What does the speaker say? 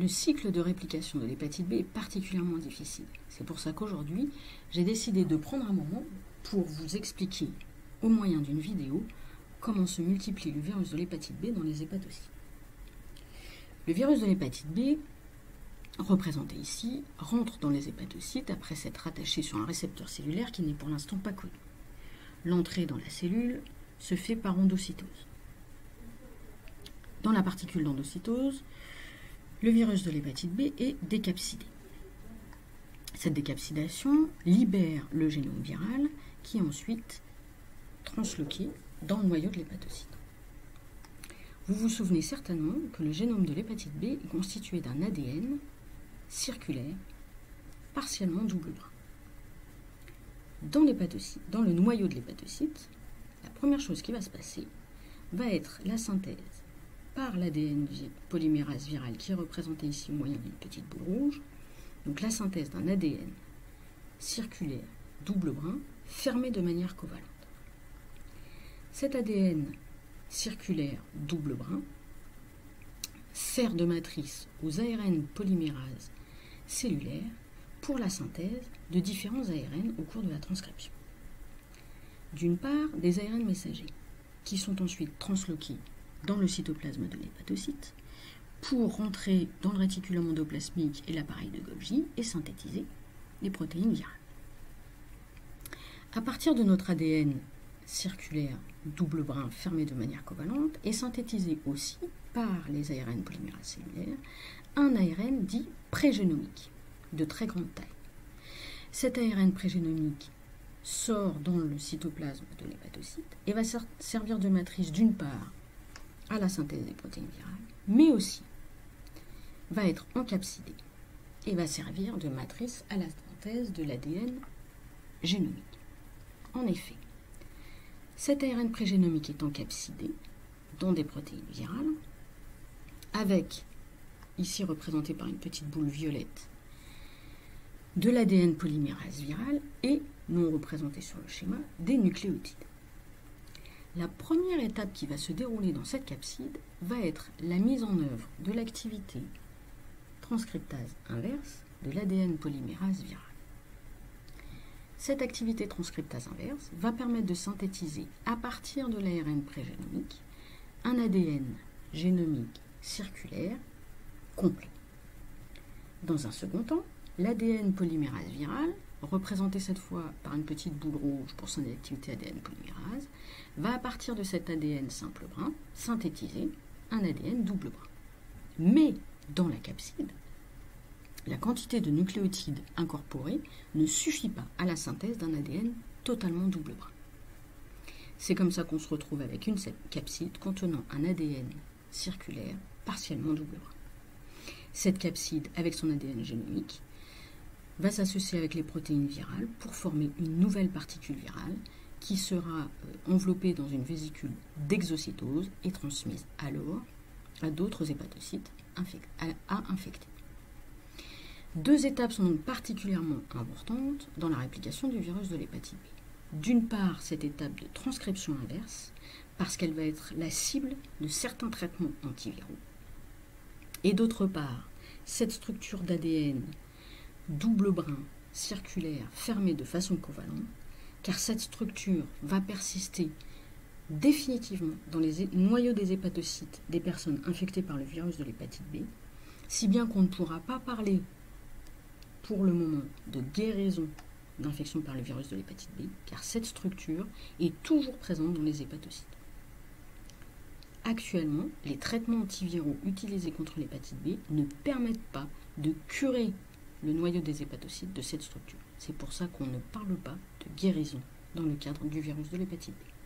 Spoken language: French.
le cycle de réplication de l'hépatite B est particulièrement difficile. C'est pour ça qu'aujourd'hui, j'ai décidé de prendre un moment pour vous expliquer, au moyen d'une vidéo, comment se multiplie le virus de l'hépatite B dans les hépatocytes. Le virus de l'hépatite B, représenté ici, rentre dans les hépatocytes après s'être rattaché sur un récepteur cellulaire qui n'est pour l'instant pas connu. L'entrée dans la cellule se fait par endocytose. Dans la particule d'endocytose, le virus de l'hépatite B est décapsidé. Cette décapsidation libère le génome viral qui est ensuite transloqué dans le noyau de l'hépatocyte. Vous vous souvenez certainement que le génome de l'hépatite B est constitué d'un ADN circulaire, partiellement double brun. Dans le noyau de l'hépatocyte, la première chose qui va se passer va être la synthèse par l'ADN polymérase virale qui est représenté ici au moyen d'une petite boule rouge, donc la synthèse d'un ADN circulaire double brun fermé de manière covalente. Cet ADN circulaire double brun sert de matrice aux ARN polymérases cellulaires pour la synthèse de différents ARN au cours de la transcription. D'une part, des ARN messagers qui sont ensuite transloqués dans le cytoplasme de l'hépatocyte pour rentrer dans le réticulum endoplasmique et l'appareil de Golgi et synthétiser les protéines virales. À partir de notre ADN circulaire double brun fermé de manière covalente est synthétisé aussi par les ARN polymérase cellulaires un ARN dit prégénomique de très grande taille. Cet ARN prégénomique sort dans le cytoplasme de l'hépatocyte et va servir de matrice d'une part à la synthèse des protéines virales, mais aussi va être encapsidé et va servir de matrice à la synthèse de l'ADN génomique. En effet, cet ARN prégénomique est encapsidé dans des protéines virales, avec, ici représenté par une petite boule violette, de l'ADN polymérase virale et, non représenté sur le schéma, des nucléotides. La première étape qui va se dérouler dans cette capside va être la mise en œuvre de l'activité transcriptase inverse de l'ADN polymérase virale. Cette activité transcriptase inverse va permettre de synthétiser à partir de l'ARN prégénomique un ADN génomique circulaire complet. Dans un second temps, l'ADN polymérase virale, représenté cette fois par une petite boule rouge pour son activité ADN polymérase, va à partir de cet ADN simple brun synthétiser un ADN double brun. Mais dans la capside, la quantité de nucléotides incorporés ne suffit pas à la synthèse d'un ADN totalement double brun. C'est comme ça qu'on se retrouve avec une capside contenant un ADN circulaire partiellement double brun. Cette capside, avec son ADN génomique, va s'associer avec les protéines virales pour former une nouvelle particule virale qui sera enveloppée dans une vésicule d'exocytose et transmise alors à d'autres hépatocytes à infecter. Deux étapes sont donc particulièrement importantes dans la réplication du virus de l'hépatite B. D'une part, cette étape de transcription inverse, parce qu'elle va être la cible de certains traitements antiviraux. Et d'autre part, cette structure d'ADN double brun circulaire fermée de façon covalente, car cette structure va persister définitivement dans les noyaux des hépatocytes des personnes infectées par le virus de l'hépatite B, si bien qu'on ne pourra pas parler pour le moment de guérison d'infection par le virus de l'hépatite B, car cette structure est toujours présente dans les hépatocytes. Actuellement, les traitements antiviraux utilisés contre l'hépatite B ne permettent pas de curer le noyau des hépatocytes de cette structure. C'est pour ça qu'on ne parle pas de guérison dans le cadre du virus de l'hépatite B.